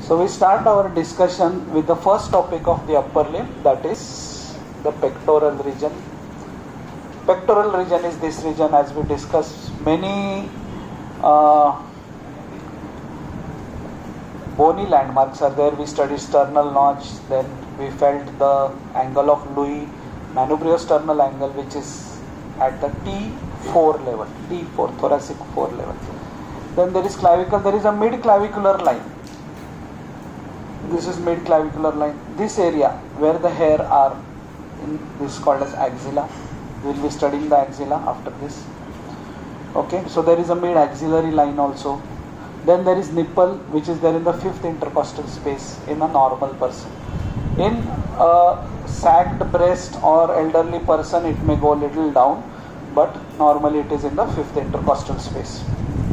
So we start our discussion with the first topic of the upper limb, that is the pectoral region. Pectoral region is this region, as we discussed. Many bony landmarks are there. We studied sternal notch, then we felt the angle of Louis, manubriosternal angle, which is at the T4 level, T4, thoracic 4 level. Then there is clavicle, there is a mid-clavicular line. This is mid-clavicular line. This area where the hair are, this is called as axilla. We will be studying the axilla after this. Okay, so there is a mid-axillary line also. Then there is nipple, which is there in the fifth intercostal space in a normal person. In a sagged breast or elderly person, it may go a little down, but normally it is in the fifth intercostal space.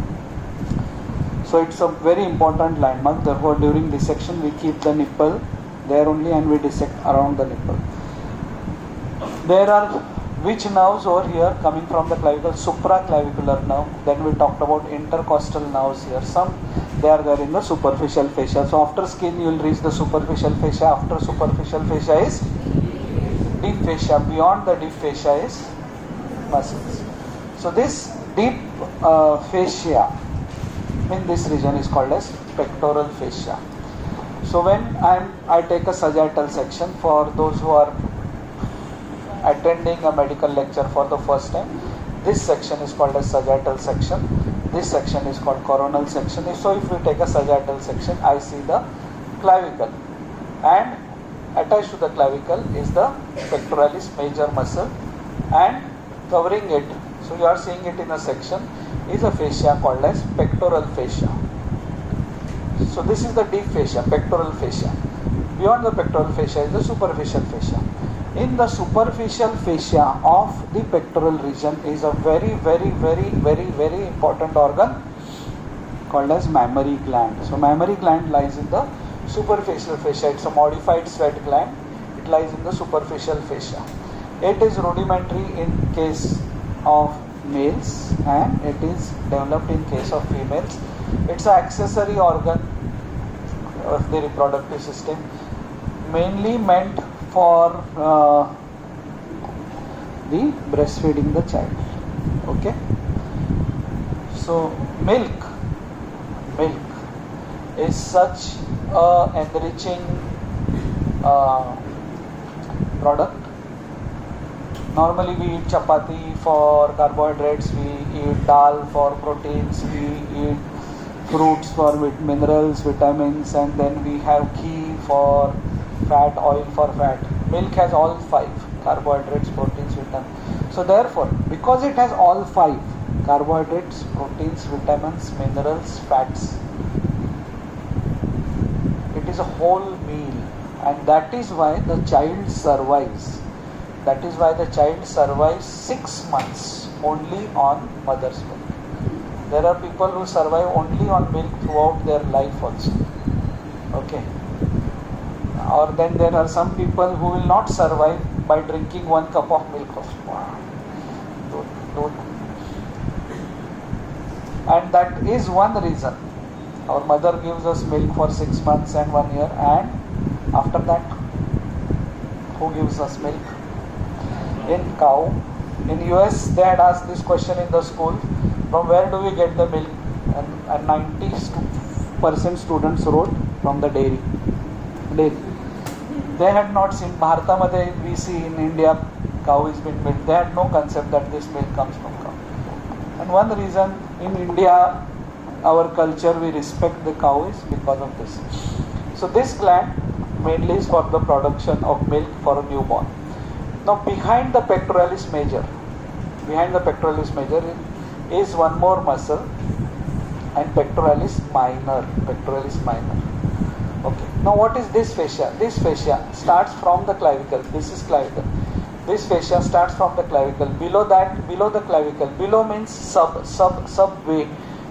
So it's a very important landmark. Therefore, during dissection, we keep the nipple there only and we dissect around the nipple. There are which nerves over here coming from the clavicle? Supraclavicular nerve. Then we talked about intercostal nerves here. Some they are there in the superficial fascia. So after skin, you will reach the superficial fascia. After superficial fascia is deep fascia. Beyond the deep fascia is muscles. So this deep fascia in this region is called as pectoral fascia. So when I take a sagittal section, for those who are attending a medical lecture for the first time, this section is called as sagittal section. This section is called coronal section. So if we take a sagittal section, I see the clavicle, and attached to the clavicle is the pectoralis major muscle, and covering it, so you are seeing it in a section, is a fascia called as pectoral fascia. So this is the deep fascia, pectoral fascia. Beyond the pectoral fascia is the superficial fascia. In the superficial fascia of the pectoral region is a very important organ called as mammary gland. So mammary gland lies in the superficial fascia. It's a modified sweat gland. It lies in the superficial fascia. It is rudimentary in case of males and it is developed in case of females. It's an accessory organ of the reproductive system, mainly meant for the breastfeeding the child. Okay, so milk is such a enriching product. Normally we eat chapati for carbohydrates, we eat dal for proteins, we eat fruits for minerals, vitamins, and then we have ghee for fat, oil for fat. Milk has all five: carbohydrates, proteins, vitamins. So therefore, because it has all five: carbohydrates, proteins, vitamins, minerals, fats, it is a whole meal, and that is why the child survives. That is why the child survives 6 months only on mother's milk. There are people who survive only on milk throughout their life also. Okay. Or then there are some people who will not survive by drinking 1 cup of milk. And that is one reason. Our mother gives us milk for 6 months and 1 year, and after that, who gives us milk? In cow. In US, they had asked this question in the school: from where do we get the milk? And 90% students wrote from the dairy. They had not seen. Bharatamadhe, we see in India, cow is being milked. They had no concept that this milk comes from cow. And one reason in India, our culture, we respect the cow is because of this. So this gland mainly is for the production of milk for a newborn. Now behind the pectoralis major is one more muscle, and pectoralis minor. Okay. Now what is this fascia? This fascia starts from the clavicle. This is clavicle. This fascia starts from the clavicle. Below the clavicle. Below means subway.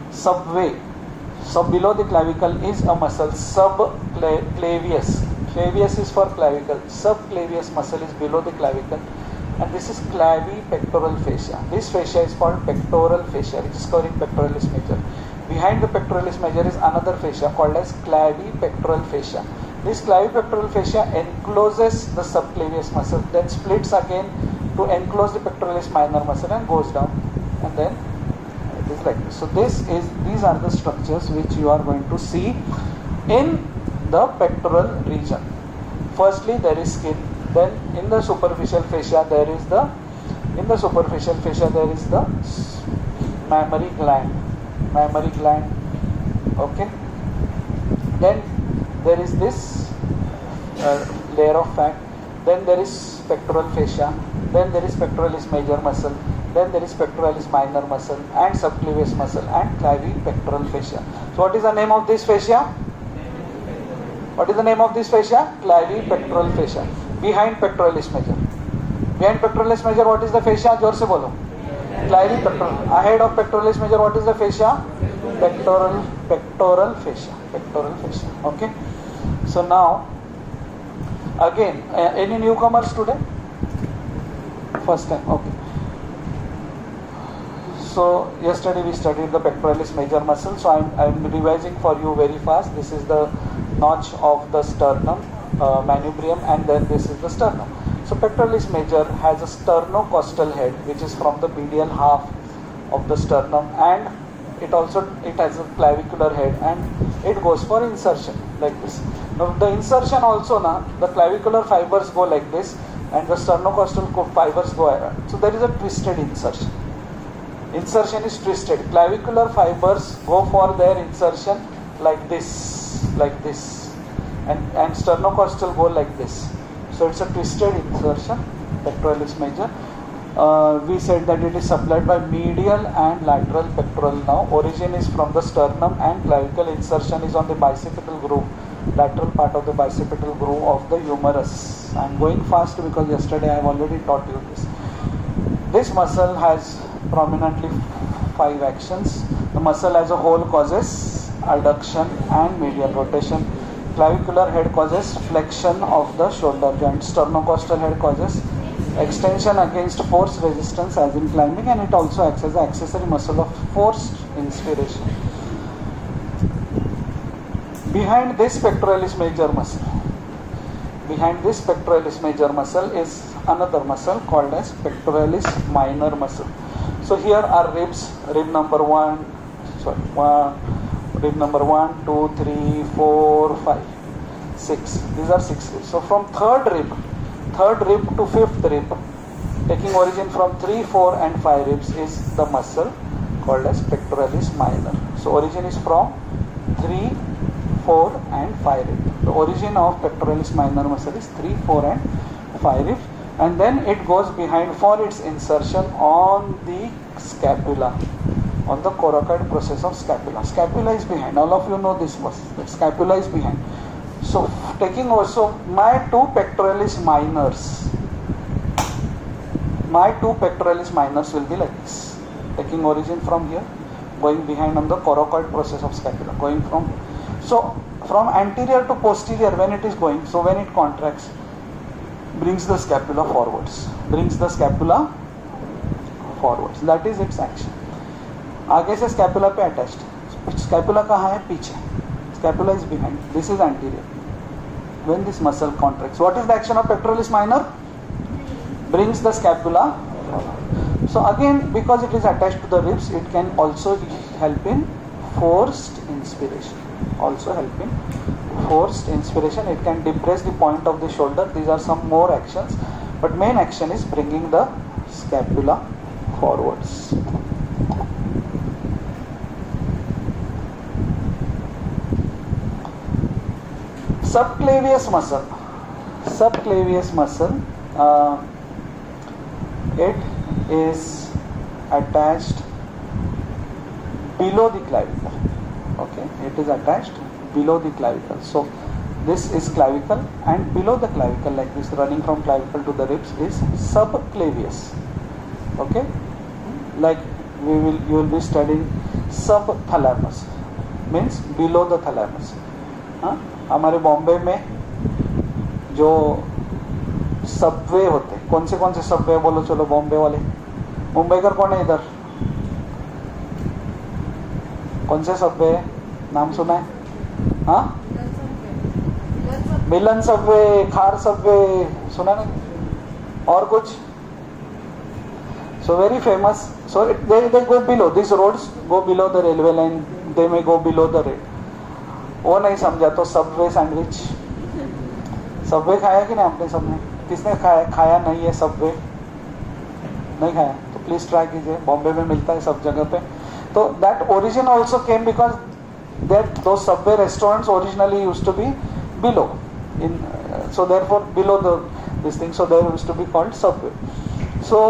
So below the clavicle is a muscle, subclavius. Clavius is for clavicle. Subclavius muscle is below the clavicle, and this is clavipectoral fascia. This fascia is called pectoral fascia, which is covering pectoralis major. Behind the pectoralis major is another fascia called as clavipectoral fascia. This clavipectoral fascia encloses the subclavius muscle, then splits again to enclose the pectoralis minor muscle and goes down, and then it is like this. So these are the structures which you are going to see in the pectoral region. Firstly, there is skin. Then in the superficial fascia there is the mammary gland. Okay. Then there is this layer of fat. Then there is pectoral fascia. Then there is pectoralis major muscle. Then there is pectoralis minor muscle and subclavius muscle and clavipectoral fascia. So what is the name of this fascia? What is the name of this fascia? Clavipectoral fascia. Behind pectoralis major. Behind pectoralis major, what is the fascia? जोर से बोलो. Clavipectoral. Ahead of pectoralis major, what is the fascia? Pectoral fascia. Okay. So now, again, any newcomers today? First time. Okay. So yesterday we studied the pectoralis major muscle. So I'm revising for you very fast. This is the notch of the sternum, manubrium, and then this is the sternum. So pectoralis major has a sternocostal head, which is from the medial half of the sternum, and it has a clavicular head, and it goes for insertion like this. Now the insertion also, the clavicular fibers go like this, and the sternocostal fibers go around. So there is a twisted insertion. Insertion is twisted. Clavicular fibers go for their insertion like this, and sternocostal go like this. So it's a twisted insertion, pectoralis major. We said that it is supplied by medial and lateral pectoral nerve. Origin is from the sternum, and clavicle insertion is on the bicipital groove, lateral part of the bicipital groove of the humerus. I am going fast because yesterday I have already taught you this. This muscle has prominently 5 actions. The muscle as a whole causes adduction and medial rotation. Clavicular head causes flexion of the shoulder joint. Sternocostal head causes extension against force resistance as in climbing, and it also acts as an accessory muscle of forced inspiration. Behind this pectoralis major muscle is another muscle called as pectoralis minor muscle. So here are ribs, rib number 1, 2, 3, 4, 5, 6. These are 6 ribs. So from third rib to fifth rib, taking origin from 3, 4 and 5 ribs, is the muscle called as pectoralis minor. So origin is from 3, 4 and 5 rib. The origin of pectoralis minor muscle is 3, 4 and 5 rib, and then it goes behind for its insertion on the scapula, on the coracoid process of scapula. Scapula is behind. All of you know this muscle. The scapula is behind. So taking also my two pectoralis minors will be like this, taking origin from here, going behind on the coracoid process of scapula, going from anterior to posterior when it is going. So when it contracts, brings the scapula forwards. That is its action. आगे से scapula पे attached. Scapula कहाँ है? पीछे. Scapula is behind. This is anterior. When this muscle contracts, what is the action of pectoralis minor? Brings the scapula. So again, because it is attached to the ribs, it can also help in forced inspiration. It can depress the point of the shoulder. These are some more actions, but main action is bringing the scapula forwards. Subclavius muscle, it is attached below the clavicle. Okay, it is attached below the clavicle. So this is clavicle, and below the clavicle, like this, running from clavicle to the ribs, is subclavius. Okay, like you will be studying subthalamus, means below the thalamus. हमारे बॉम्बे में जो Subway होते हैं, कौन से Subway बोलो, चलो बॉम्बे वाले. मुंबईकर कौन है इधर? कौन से सबवे नाम सुना है? हाँ, मिलन सबवे, खार सबवे सुना नहीं? और कुछ? So very famous. So they go below. These roads go below the railway line. They may go below the rail. वो नहीं समझा तो सबवे सैंडविच, सबवे खाया कि नहीं आपने? सबने किसने खाया नहीं है सबवे? नहीं खाया तो प्लीज ट्राई कीजिए, बॉम्बे में मिलता है सब जगह पे. तो that origin also came because that though subway restaurants originally used to be below in, so therefore below this thing, so there used to be called subway. So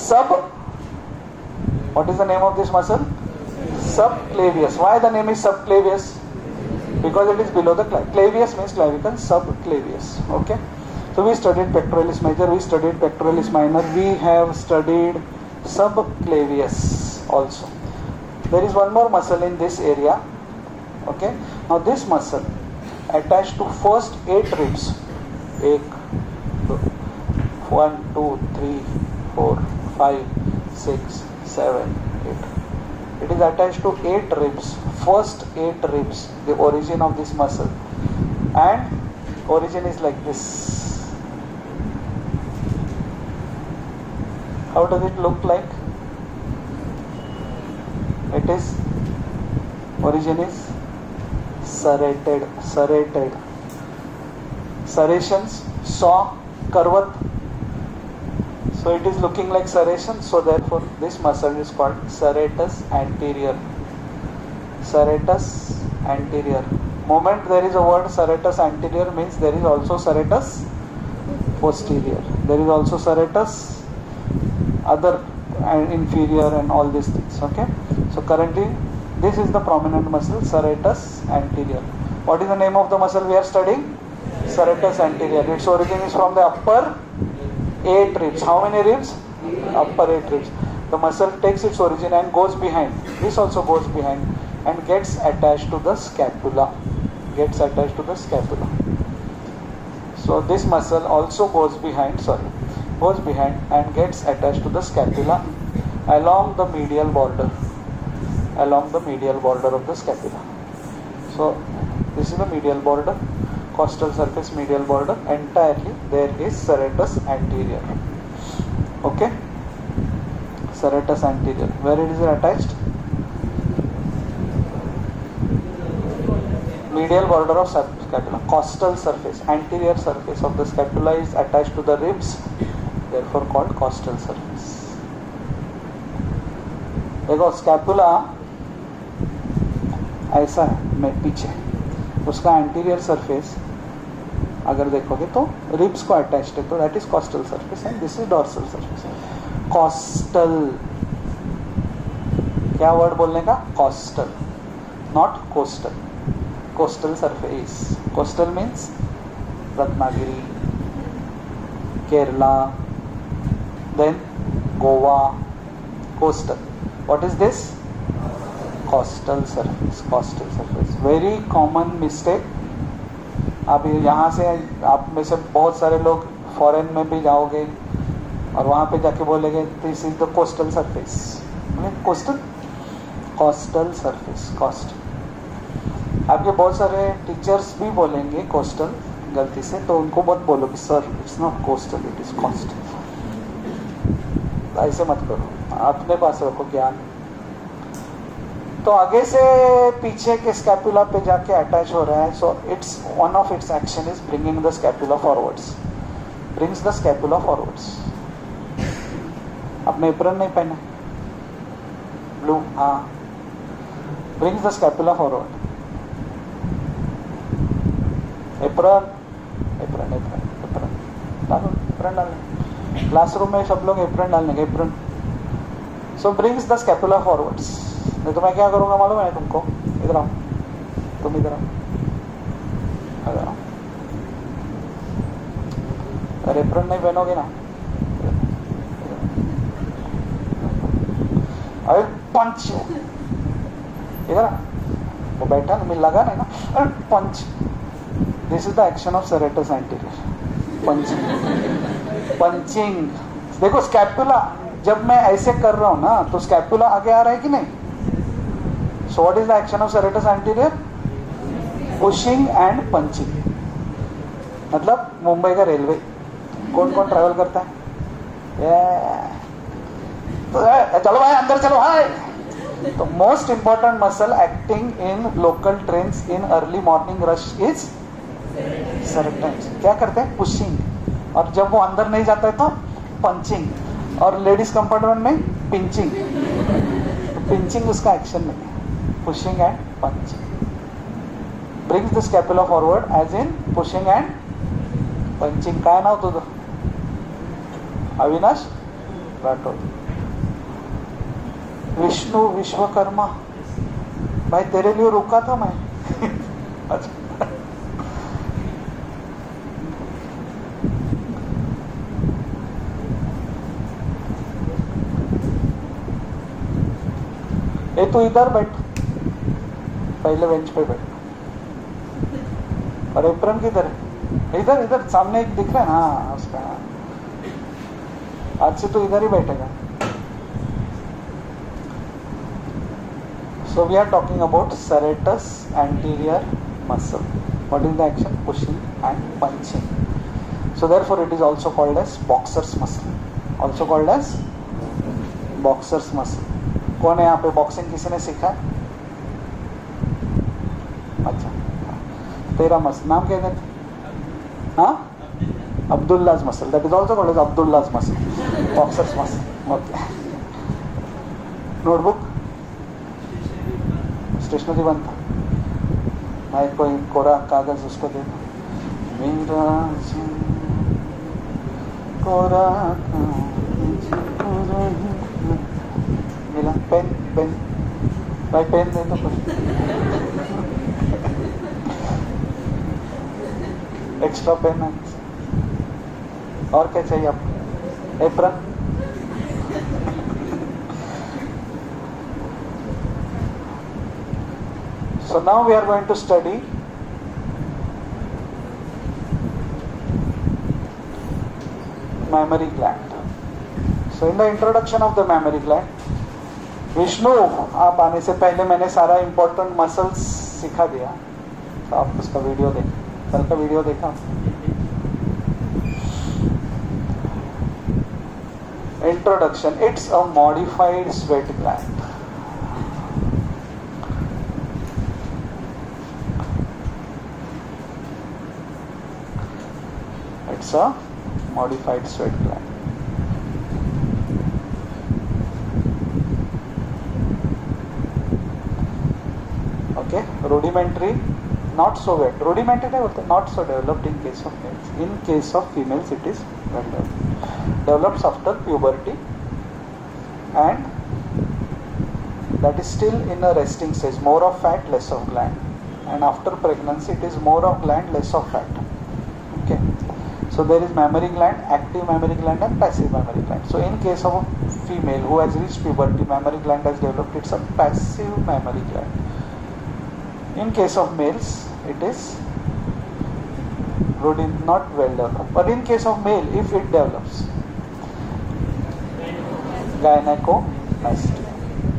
what is the name of this muscle? Subclavius. Why the name is subclavius? Because it is below the clavius means clavicle, subclavius. Okay. So we studied pectoralis major, we studied pectoralis minor, we have studied subclavius also. There is one more muscle in this area. Okay. Now this muscle attached to first 8 ribs. 1, 2, 3, 4, 5, 6, 7, 8. It is attached to 8 ribs. First 8 ribs, the origin of this muscle. And origin is like this. How does it look like? It is, origin is serrated. Serrations, saw, curvat. So it is looking like serration. So therefore this muscle is called serratus anterior. Serratus anterior. Moment there is a word serratus anterior means there is also serratus posterior. There is also serratus other and inferior and all these things. Okay. So currently this is the prominent muscle, serratus anterior. What is the name of the muscle we are studying? Serratus anterior. Its origin is from the upper 8 ribs. How many ribs? Upper 8 ribs. The muscle takes its origin and goes behind. This also goes behind and gets attached to the scapula. Gets attached to the scapula. So this muscle also goes behind, goes behind and gets attached to the scapula along the medial border. Along the medial border of the scapula. So this is the medial border, costal surface medial border. Entirely there is serratus anterior. Okay, serratus anterior. Where it is attached? Medial border of scapula. Costal surface, anterior surface of the scapula is attached to the ribs, therefore called costal surface. देखो scapula ऐसा है मैं पीछे, उसका anterior surface अगर देखोगे तो ribs को अटैच्ड है, तो that is costal surface and this is dorsal surface. Costal, क्या वर्ड बोलने का? Costal, not coastal. Coastal surface. Coastal means Ratnagiri, Kerala, then Goa. Coastal. What is this? Costal surface. Costal surface. Very common mistake. आप यहाँ से, आप में से बहुत सारे लोग फॉरेन में भी जाओगे और वहाँ पे जाके बोलेंगे this is the coastal surface. Coastal, coastal surface, coast. आपके बहुत सारे टीचर्स भी बोलेंगे कोस्टल गलती से, तो उनको मत बोलो कि sir it's not coastal, it is coastal. ऐसे मत करो, अपने पास रखो ज्ञान. तो आगे से पीछे के स्कैपुला पे जाके अटैच हो रहा है. So it's one of its action is bringing the scapula forwards. Brings the scapula forwards. आपने एप्रन नहीं पहना? ब्लू. हाँ. Brings the scapula forward. Apron, apron, apron, apron डालो, एप्रन डालो. क्लासरूम में सब लोग एप्रन डालने के. Apron. So brings the scapula forwards. नहीं तो मैं क्या करूंगा मालूम है तुमको? इधर आओ, तुम इधर आओ, इधर आओ. अरे एप्रन नहीं पहनोगे ना, अरे पंच. इधर वो बैठा ना, लगा नहीं ना. अरे punch. This is the action of serratus anterior. Punching. Punching. देखो स्कैपुला जब मैं ऐसे कर रहा हूं ना तो स्कैपुला आगे आ रहा है कि नहीं? So what is the action of serratus anterior? Pushing and punching. मतलब मुंबई का रेलवे कौन कौन ट्रैवल करता है? चलो भाई अंदर चलो भाई. तो most important muscle acting in local trains in early morning rush is serratus. क्या करते हैं? पुशिंग. और जब वो अंदर नहीं जाता है तो पंचिंग. और लेडीज कंपार्टमेंट में पिंचिंग. पिंचिंग उसका एक्शन नहीं है. Pushing and punching. Brings the scapula forward as in pushing and punching. काय नाव तुझं? अविनाश राठोड. विष्णु विश्वकर्मा. भाई तेरे लिए रुका था मैं. ए तू इधर बैठ, पहले बेंच पे बैठ. और एप्रन किधर है? इधर इधर सामने एक दिख रहा है. हाँ उसका. आज से तो इधर ही बैठेगा. So we are talking about serratus anterior muscle. What is the action? Pushing and punching. So therefore it is also called as boxer's muscle. Also called as boxer's muscle. कौन है यहाँ पे बॉक्सिंग किसी ने सीखा है? अच्छा, तेरा मसल नाम क्या कहते? हाँ, Abdullah's muscle. That is also called as Abdullah's muscle. Boxer's muscle. Okay. Notebook. Stationery बंद था. भाई कोई कोरा कागज उसको दे दो. मेरा कोरा मिला. पेन पेन भाई पेन दे दो. एक्स्ट्रा पेन है. और क्या चाहिए आपको? Apron. So now we are going to study mammary gland. So in the introduction of the mammary gland, Vishnu आप आने से पहले मैंने सारा important muscles सिखा दिया. तो आप उसका वीडियो देखें. कल का वीडियो देखा. Introduction. It's a modified sweat gland. It's a modified sweat gland. Okay, rudimentary, not so wet. Rudimentary नहीं बोलते, not so developed in case of males. In case of females, it is well developed. Develops after puberty, and that is still in a resting stage. More of fat, less of gland. And after pregnancy, it is more of gland, less of fat. Okay. So there is mammary gland, active mammary gland and passive mammary gland. So in case of a female who has reached puberty, mammary gland has developed, it's a passive mammary gland. In case of males, it is not well developed. But in case of male, if it develops, gynecomastia.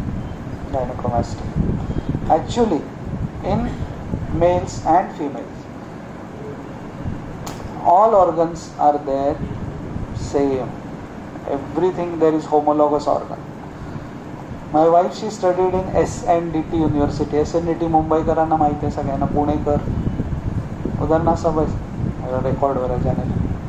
Actually, in males and females, all organs are there same. Everything there is homologous organ. My wife, she studied in SNDT University. SNDT Mumbai करांना माहिती आहे सगळ्यांना. पुणेकर उधर ना सब record वर जाने.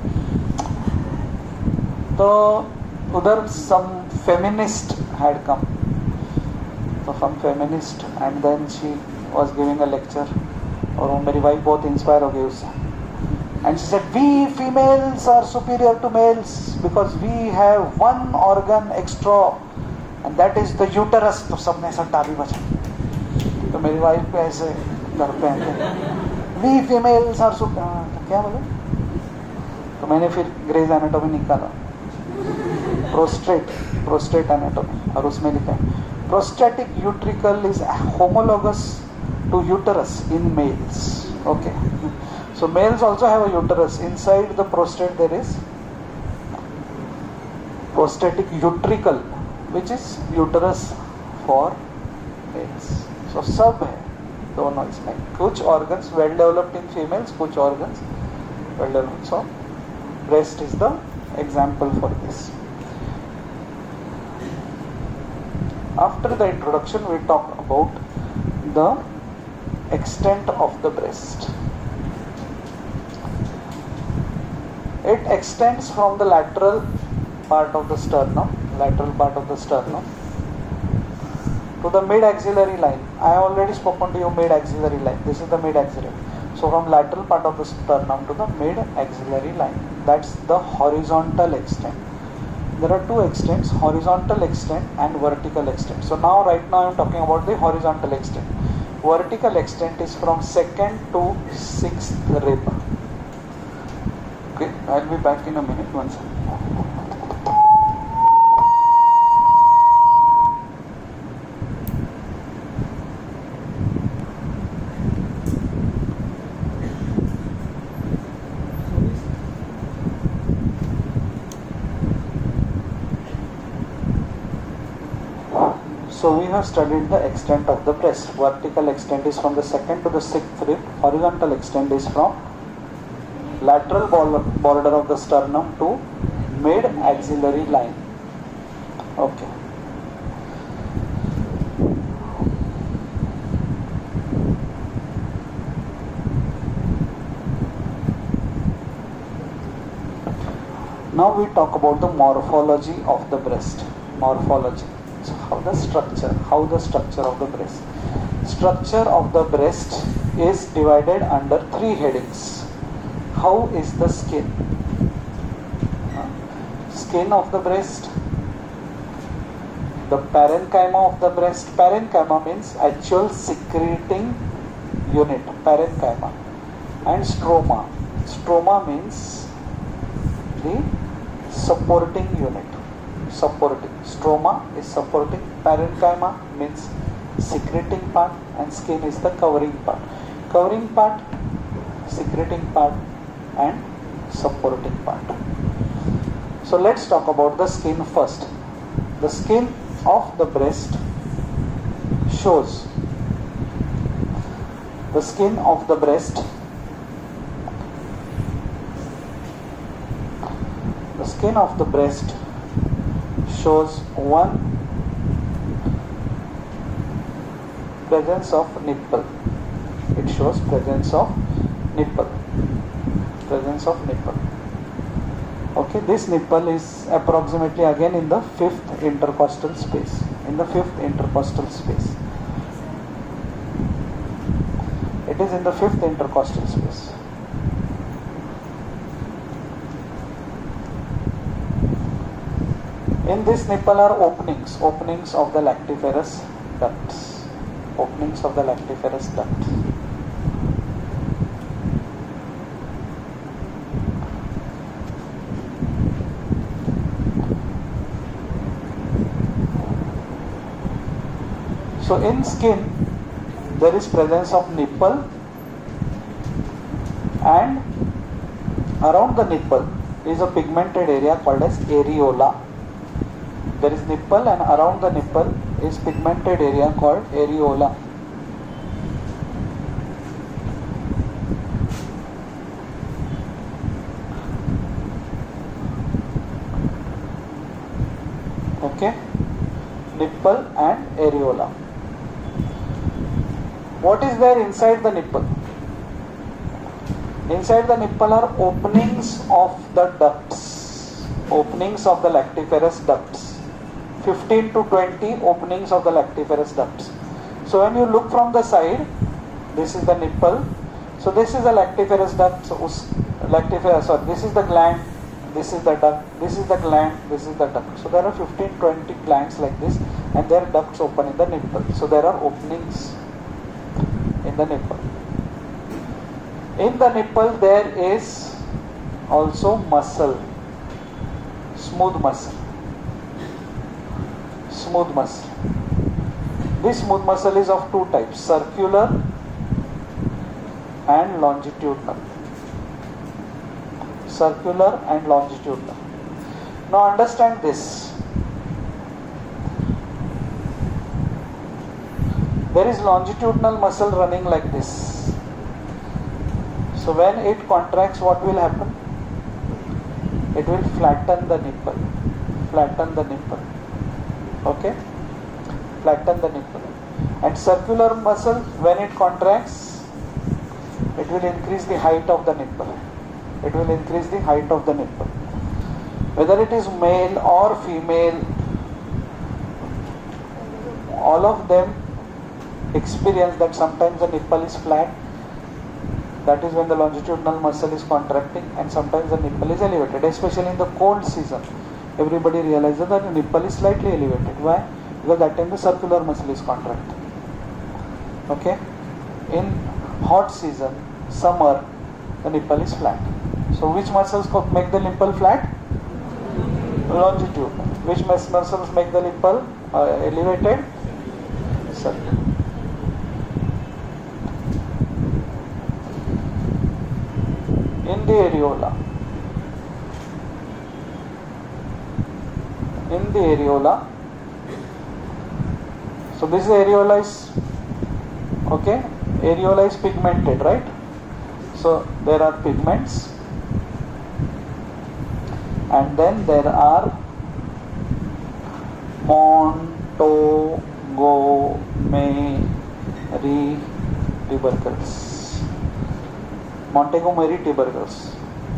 तो उधर some feminist had come. So from feminist, and then she was giving a lecture. और मेरी वाइफ बहुत इंस्पायर हो गई उससे. And she said, we females are superior to males because we have one organ extra, and that is the uterus. तो सबने ऐसा टाली बजा. तो मेरी वाइफ पे ऐसे घर पे आते, we females are superior. क्या बोले? तो मैंने फिर ग्रेज एनाटॉमी निकाला. प्रोस्टेट एनाटॉमी, और उसमें लिखा है prostatic utricle is homologous to uterus in males. Okay. So males also have a uterus. Inside the prostate there is prostatic utricle, which is uterus for males. So सब है दोनों इसमें, कुछ organs well developed in females, कुछ organs well developed. So breast is the example for this. After the introduction, we talk about the extent of the breast. It extends from the lateral part of the sternum to the mid-axillary line. I have already spoken to you mid-axillary line. This is the mid-axillary. So from lateral part of the sternum to the mid-axillary line. That's the horizontal extent. There are two extents, horizontal extent and vertical extent. So right now I am talking about the horizontal extent. Vertical extent is from 2nd to 6th rib. Okay, I'll be back in a minute. One second. So we have studied the extent of the breast. Vertical extent is from the 2nd to the 6th rib. Horizontal extent is from lateral border of the sternum to mid-axillary line. Okay. Now we talk about the morphology of the breast. Morphology. So how the structure of the breast. Structure of the breast is divided under 3 headings. How is the skin? Skin of the breast, the parenchyma of the breast. Parenchyma means actual secreting unit, parenchyma, and stroma. Stroma means the supporting unit. Supporting. Stroma is supporting, parenchyma means secreting part, and skin is the covering part. Covering part, secreting part, and supporting part. So let's talk about the skin first. The skin of the breast shows the skin of the breast. The skin of the breast shows one, presence of nipple. It shows presence of nipple. Presence of nipple. Okay, this nipple is approximately again in the 5th intercostal space. In the 5th intercostal space. It is in the 5th intercostal space. In this nipple are openings of the lactiferous ducts. Openings of the lactiferous ducts. So in skin there is presence of nipple, and around the nipple is a pigmented area called as areola. There is nipple, and around the nipple is pigmented area called areola. Okay, nipple and areola. What is there inside the nipple? Inside the nipple are openings of the ducts, openings of the lactiferous ducts. 15 to 20 openings of the lactiferous ducts. So when you look from the side, this is the nipple. So this is the lactiferous duct. So this is the gland, this is the duct, this is the gland, this is the duct. So there are 15-20 glands like this, and their ducts open in the nipple. So there are openings in the nipple. In the nipple there is also muscle, smooth muscle. Smooth muscle. This smooth muscle is of 2 types, circular and longitudinal. Circular and longitudinal. Now understand this. there is longitudinal muscle running like this. So when it contracts, what will happen? It will flatten the nipple. Flatten the nipple. Okay? Flatten the nipple. And circular muscle, when it contracts, it will increase the height of the nipple. It will increase the height of the nipple. Whether it is male or female, all of them experience that sometimes the nipple is flat. That is when the longitudinal muscle is contracting, and sometimes the nipple is elevated. Especially in the cold season, everybody realizes that the nipple is slightly elevated. Why? Because that time the circular muscle is contracting. Okay? In hot season, summer, the nipple is flat. So which muscles make the nipple flat? Longitudinal. Which muscles make the nipple elevated? Circular. In the areola. In the areola. So this areola is, okay, areola is pigmented, right? So there are pigments, and then there are Montgomery tubercles. Montgomery tubercles.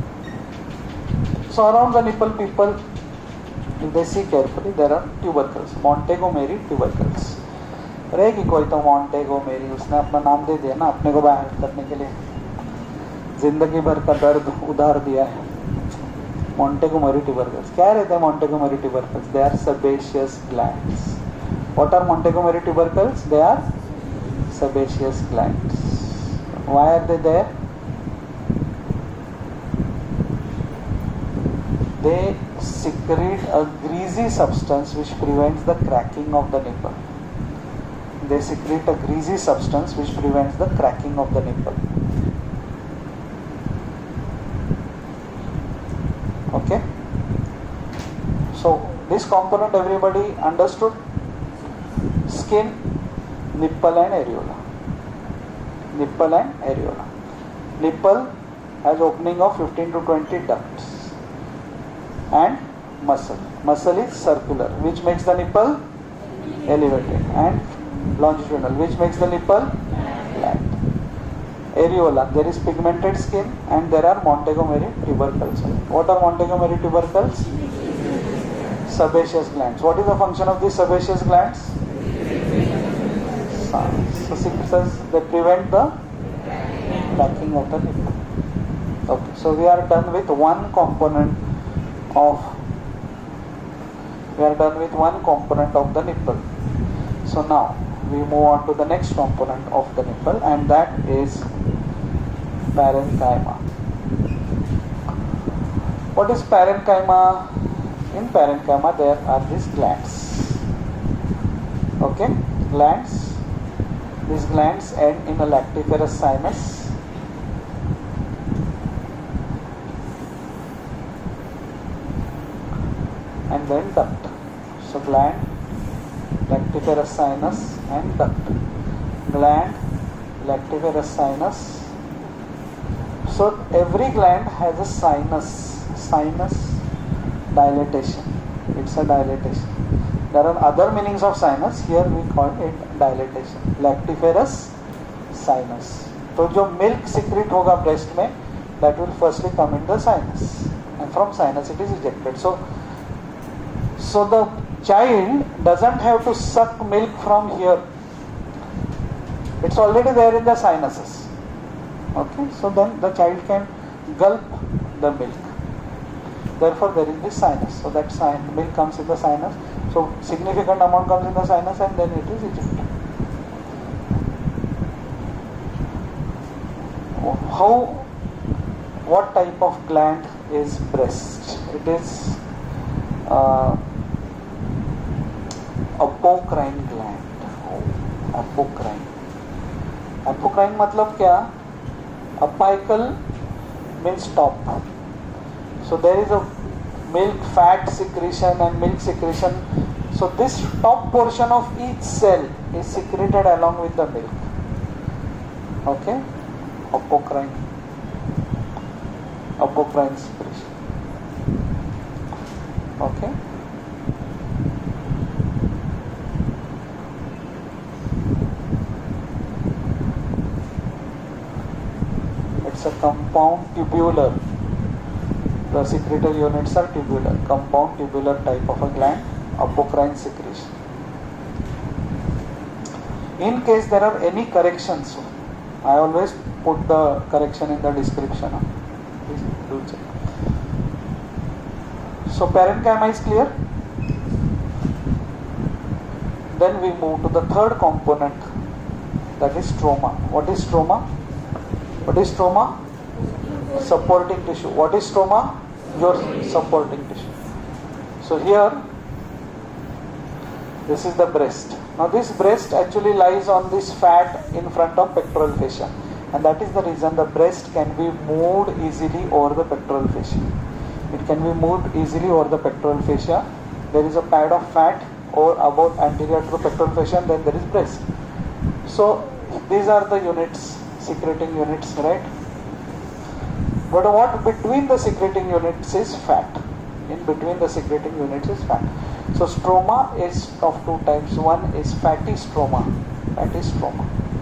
So around the nipple, people, if they see carefully, there are tubercles. Montgomery tubercles. रहेगी कोई तो Montgomery, उसने अपना नाम दे दिया ना अपने को बाहर करने के लिए, जिंदगी भर का दर्द उधार दिया है. Montgomery tubercles. क्या रहते हैं Montgomery tubercles? They are sebaceous glands. What are Montgomery tubercles? They are sebaceous glands. Why are they there? They secrete a greasy substance which prevents the cracking of the nipple. They secrete a greasy substance which prevents the cracking of the nipple. Okay? So this component everybody understood? Skin, nipple and areola. Nipple and areola. Nipple has opening of 15 to 20 ducts. And muscle. Muscle is circular, which makes the nipple elevated, and longitudinal, which makes the nipple flat. Areola, there is pigmented skin, and there are Montgomery tubercles. What are Montgomery tubercles? Sebaceous glands. What is the function of these sebaceous glands? So they prevent the cracking of the nipple. Okay, so we are done with one component of the nipple. So now we move on to the next component of the nipple, and that is parenchyma. What is parenchyma? In parenchyma there are these glands. Okay, glands. These glands end in a lactiferous sinus. And then duct. So gland, lactiferous sinus and duct. Gland, lactiferous sinus. So every gland has a sinus dilatation. It's a dilatation. There are other meanings of sinus. Here we call it dilatation. Lactiferous sinus. So जो milk secrete होगा breast में, that will firstly come in the sinus, and from sinus it is ejected. So the child doesn't have to suck milk from here. It's already there in the sinuses. Okay, so then the child can gulp the milk. Therefore there is this sinus. So that milk comes in the sinus. So significant amount comes in the sinus and then it is ejected. What type of gland is breast? It is apocrine gland. Apocrine. Apocrine मतलब क्या? Apical means top. So there is a milk fat secretion and milk secretion. So this top portion of each cell is secreted along with the milk. Okay, apocrine secretion. Okay. It's a compound tubular. The secretory units are tubular, compound tubular type of a gland, apocrine secretion. In case there are any corrections, I always put the correction in the description. Please do check. So parenchyma is clear. Then we move to the third component, that is stroma. What is stroma? What is stroma? Supporting tissue. What is stroma? Your supporting tissue. So here, this is the breast. Now this breast actually lies on this fat in front of pectoral fascia, and that is the reason the breast can be moved easily over the pectoral fascia. It can be moved easily over the pectoral fascia. There is a pad of fat or about anterior to the pectoral fascia, and then there is breast. So these are the units, secreting units, right? But what between the secreting units is fat. In between the secreting units is fat. So stroma is of two types. One is fatty stroma. Fatty stroma.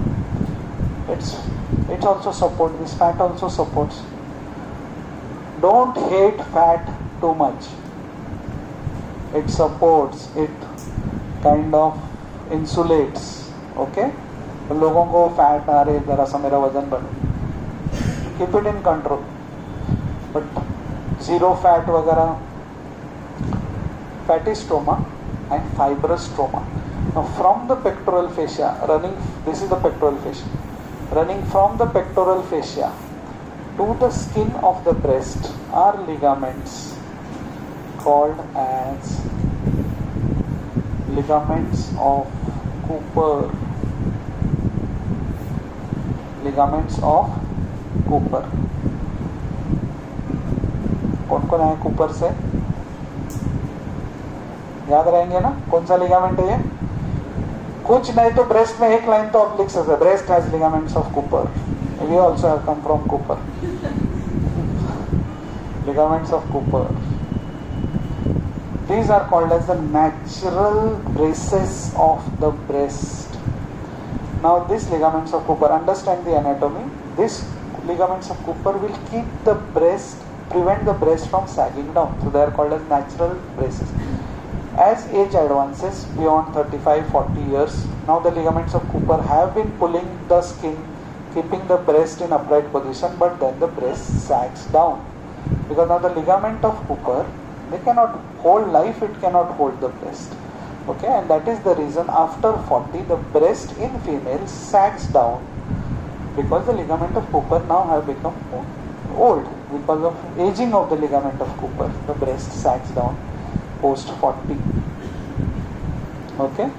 It also supports, this fat also supports. Don't hate fat too much. It supports, it kind of insulates. Okay? लोगों को fat आ रहे जरा सा मेरा वजन बढ़े. Keep it in control. But zero fat वगैरह, fatty stroma and fibrous stroma. Now from the pectoral fascia running, this is the pectoral fascia, running from the pectoral fascia to the skin of the breast are ligaments called as ligaments of Cooper. Ligaments of Cooper. कौन कौन है Cooper से? याद रहेंगे ना? कौन सा ligament है ये? कुछ नहीं तो ब्रेस्ट में एक लाइन तो आप लिख सकते हैं, breast has ligaments of Cooper. We also have come from Cooper. Ligaments of Cooper. These are called as the natural braces of the breast. Now these ligaments of Cooper, understand the anatomy. These ligaments of Cooper will keep the breast, prevent the breast from sagging down. So they are called as natural braces. As age advances beyond 35-40 years, now the ligaments of Cooper have been pulling the skin, keeping the breast in upright position, but then the breast sags down. Because now the ligament of Cooper, they cannot hold life, it cannot hold the breast. Okay, and that is the reason after 40 the breast in females sags down, because the ligament of Cooper now have become old. Because of aging of the ligament of Cooper, the breast sags down post 40. Okay.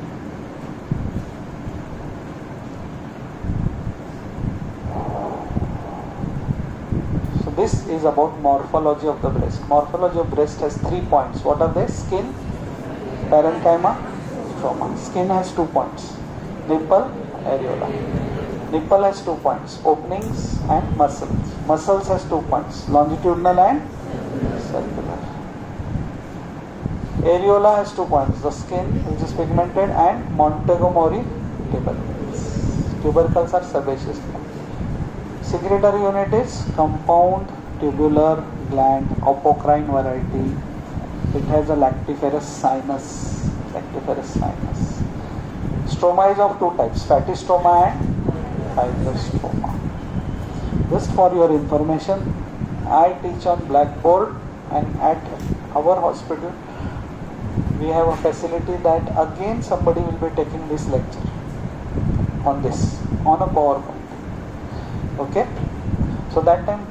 So this is about morphology of the breast. Morphology of breast has 3 points. What are they? Skin, parenchyma, stroma. Skin has 2 points. Nipple, areola. Nipple has 2 points. Openings and muscles. Muscles has 2 points. Longitudinal and circular. Areola has 2 points. The skin, which is pigmented, and Montgomery tubercles. Tubercles are sebaceous. Secretory unit is compound tubular gland, apocrine variety. It has a lactiferous sinus. Stroma is of 2 types, fatty stroma and fibrous stroma. Just for your information, I teach on blackboard, and at our hospital we have a facility that again somebody will be taking this lecture on this, on a PowerPoint. Okay, so that time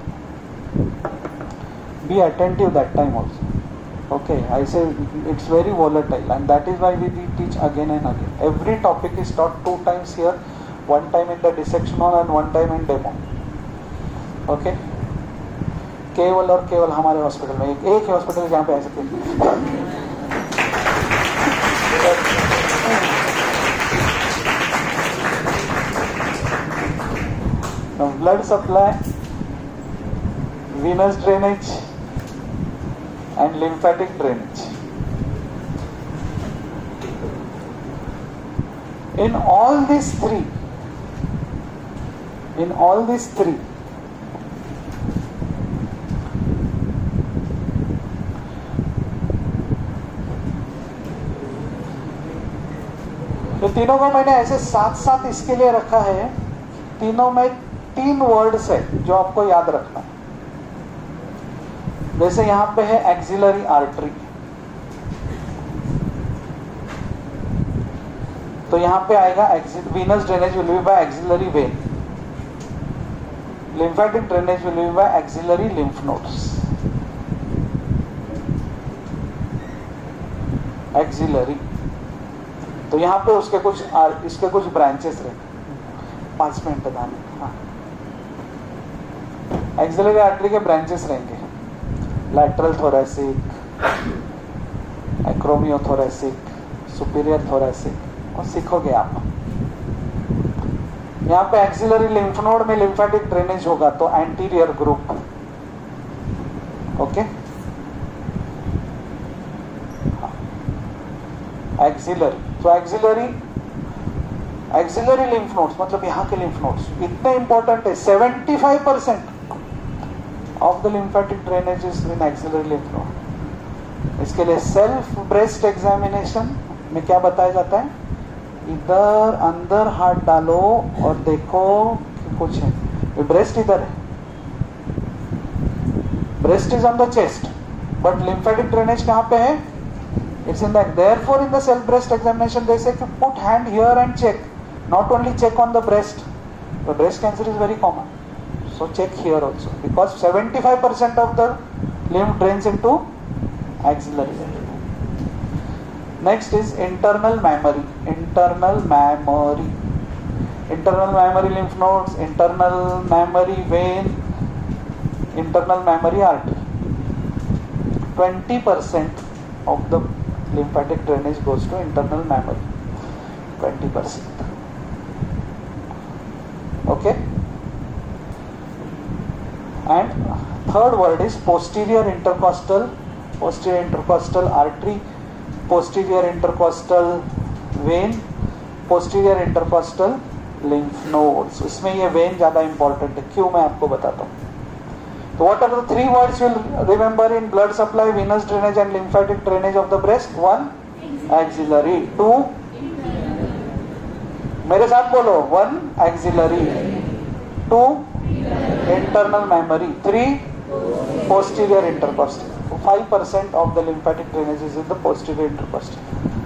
be attentive that time also. Okay, I say it's very volatile, and that is why we teach again and again. Every topic is taught 2 times here, 1 time in the dissection hall and 1 time in demo. Okay, केवल और केवल हमारे hospital में एक ही hospital जहाँ पे ऐसे blood supply, venous drainage and lymphatic drainage. In all these three, तो तीनों को मैंने ऐसे साथ साथ इसके लिए रखा है, तीनों में 3 वर्ड्स है जो आपको याद रखना है. जैसे यहां पे है एक्सिलरी आर्टरी, तो यहां पे आएगा venous drainage will be by axillary vein, lymphatic drainage will be by axillary lymph nodes. Axillary, तो यहाँ पे उसके कुछ इसके कुछ ब्रांचेस रहेंगे. 5 मिनट बताने. हाँ, एक्सिलरी आर्टरी के ब्रांचेस रहेंगे. Lateral thoracic, acromiothoracic, superior thoracic, और सीखोगे आप. यहाँ पे एक्सिलरी लिम्फ नोड में लिम्फेटिक ड्रेनेज होगा तो एंटीरियर ग्रुप. ओके, एक्सिलरी, तो एक्सिलरी लिम्फ नोड्स मतलब यहाँ के लिम्फ नोड्स इतने इंपॉर्टेंट है. 75% of the lymphatic drainage is in axillary lymph node. इसके लिए सेल्फ ब्रेस्ट एग्जामिनेशन में क्या बताया जाता है, इधर अंदर हाथ डालो और देखो कि कुछ है. ब्रेस्ट इधर है, breast is on the chest, but lymphatic drainage कहाँ पे है, it's in that. Therefore in the self breast examination they say to put hand here and check, not only check on the breast. The breast cancer is very common, so check here also, because 75% of the lymph drains into axillary. Next is internal mammary. Internal mammary lymph nodes, internal mammary vein, internal mammary artery. 20% of the lymphatic drainage goes to internal mammary. 20%. Okay. And third word is posterior intercostal artery, posterior intercostal vein, posterior intercostal lymph nodes. इसमें ये vein ज़्यादा important है. क्यों, मैं आपको बताता हूँ. So what are the 3 words you'll remember in blood supply, venous drainage and lymphatic drainage of the breast? 1, axillary. 2, मेरे साथ बोलो. 1, axillary. 2, internal mammary. 3, posterior intercostal. So 5% of the lymphatic drainage is in the posterior intercostal.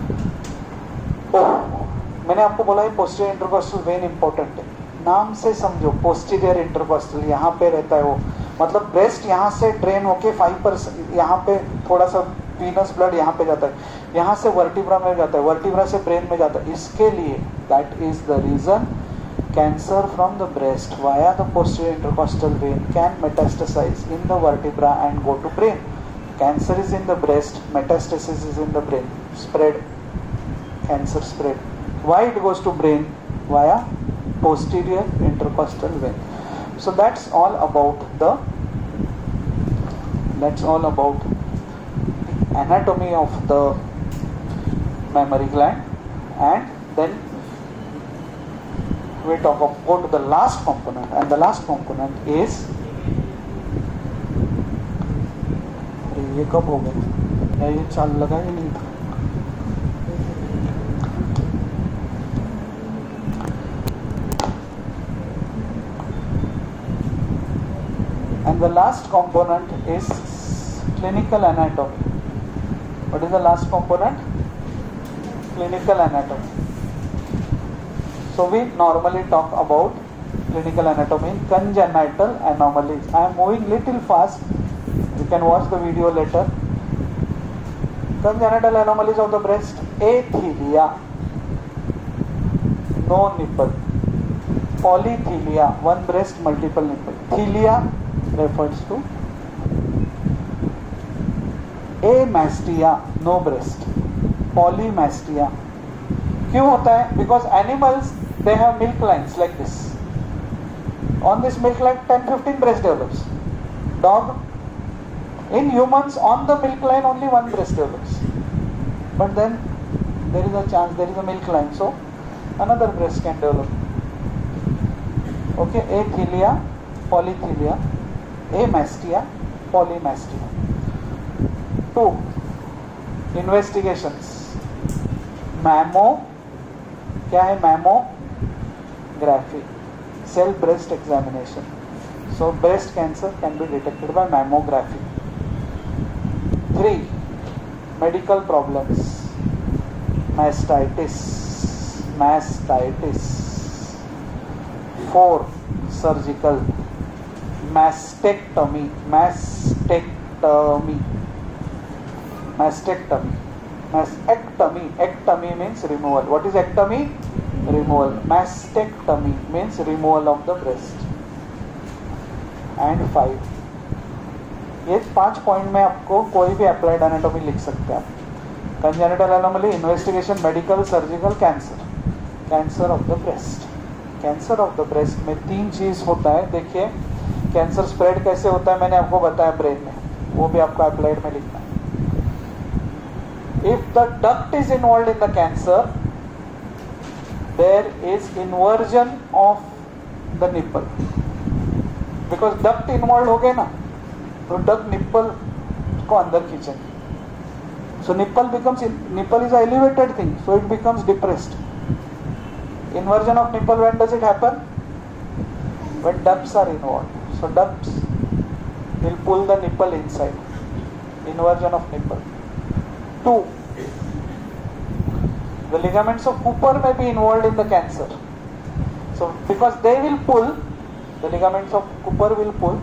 मैंने आपको बोला है posterior intercostal vein important है. नाम से समझो, posterior intercostal यहाँ पे रहता है वो, मतलब ब्रेस्ट यहाँ से ड्रेन होके 5%, यहाँ पे थोड़ा सा वीनस ब्लड यहाँ पे जाता है, यहाँ से वर्टिब्रा में जाता है, वर्टिब्रा से ब्रेन में जाता है. इसके लिए that is the reason cancer from the breast via the posterior intercostal vein can metastasize in the vertebra and go to brain. Cancer is in the breast, metastasis is in the brain, spread, cancer spread. Why it goes to brain? Via posterior intercostal vein. So that's all about the anatomy of the mammary gland, and then we talk about the last component, and the last component is, ये कब हो गया या ये चाल लगा ही नहीं था. And the last component is clinical anatomy. What is the last component? Clinical anatomy. So we normally talk about clinical anatomy in congenital anomalies. I am moving little fast. You can watch the video later. Congenital anomalies of the breast: athelia, no nipple; polythelia, one breast, multiple nipple; thelia refers to amastia, no breast; polymastia. क्यों होता है? Because animals they have milk lines like this. On this milk line 10-15 breast develops. Dog, in humans on the milk line only one breast develops. But then there is a chance, there is a milk line, so another breast can develop. Okay, athelia, polythelia, amastia, polymastia. 2. Investigations. Mammo, क्या है mammography, cell breast examination. So breast cancer can be detected by mammography. 3. Medical problems. Mastitis. 4. Surgical. Mastectomy. Ectomy means removal. What is ectomy? Removal. Mastectomy means removal of the breast. And 5. ये 5 point में आपको कोई भी applied anatomy लिख सकते हैं. Congenital anomaly, investigation, medical, surgical, cancer of the breast. Cancer of the breast में 3 चीज होता है. देखिए कैंसर स्प्रेड कैसे होता है मैंने आपको बताया ब्रेन में, वो भी आपको अप्लाइड में लिखना है. If the duct is involved in the cancer, there is inversion of the nipple. Because duct involved हो गए ना, तो duct nipple को अंदर खींचेंगे. So nipple is an elevated thing, so it becomes depressed. Inversion of nipple, when does it happen? When ducts are involved. So ducts will pull the nipple inside. Inversion of nipple. 2. The ligaments of Cooper may be involved in the cancer. So because they will pull, the ligaments of Cooper will pull,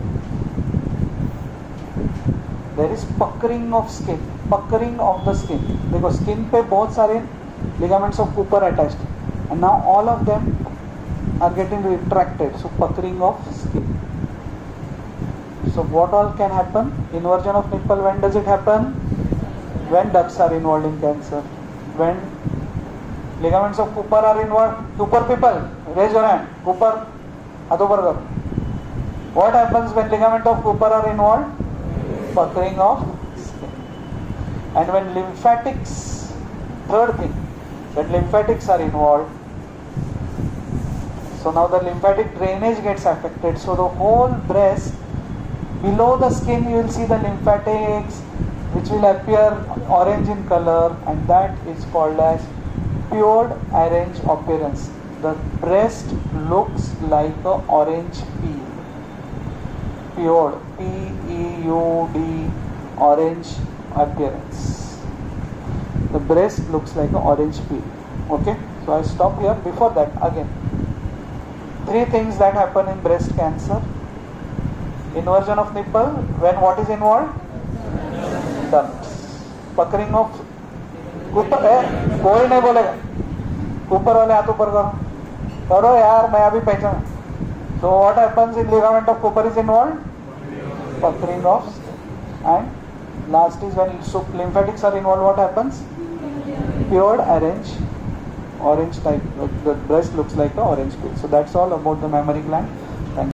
there is puckering of skin, puckering of the skin, because skin पे बहुत सारे ligaments of Cooper attached, and now all of them are getting retracted, so puckering of skin. So what all can happen? Inversion of nipple, when does it happen? When ducts are involved in cancer. When ligaments of Cooper are involved. Cooper people, raise your hand. Cooper, हाथों पर करो. What happens when ligament of Cooper are involved? Puckering of skin. And when lymphatics, third thing, when lymphatics are involved, so now the lymphatic drainage gets affected. So the whole breast, below the skin you will see the lymphatics, which will appear orange in color, and that is called as pured orange appearance. The breast looks like an orange peel. Pured, P-E-U-D, orange appearance. The breast looks like an orange peel. Okay, so I stop here. Before that, again, 3 things that happen in breast cancer. Inversion of nipple, when what is involved? Ducts. Puckering of Cooper, कोई नहीं बोलेगा. Cooper वाले हाथ ऊपर करो यार, मैं अभी पहचाना. So what happens in ligament of Cooper is involved? Puckering of skin. And last is when lymphatics are involved, what happens? Pured orange type. The breast looks like the orange peel. So that's all about the mammary gland.